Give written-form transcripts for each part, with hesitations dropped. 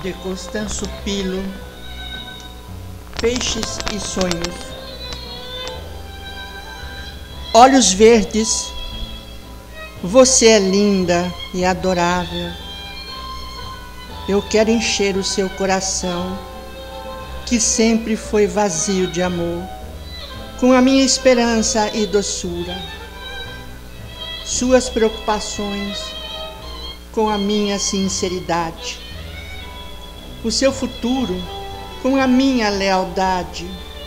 de Constanzo Pilo, Peixes e Sonhos. Olhos verdes, você é linda e adorável. Eu quero encher o seu coração, que sempre foi vazio de amor, com a minha esperança e doçura. Suas preocupações com a minha sinceridade. O seu futuro com a minha lealdade.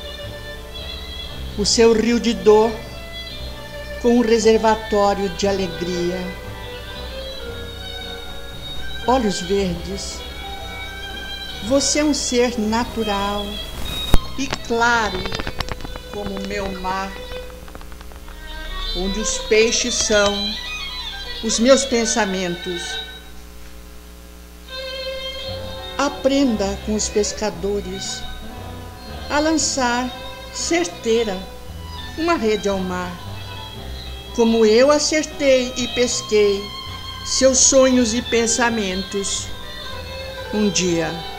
O seu rio de dor com um reservatório de alegria. Olhos verdes, você é um ser natural e claro como o meu mar, onde os peixes são os meus pensamentos. Aprenda com os pescadores a lançar certeira uma rede ao mar, como eu acertei e pesquei seus sonhos e pensamentos um dia.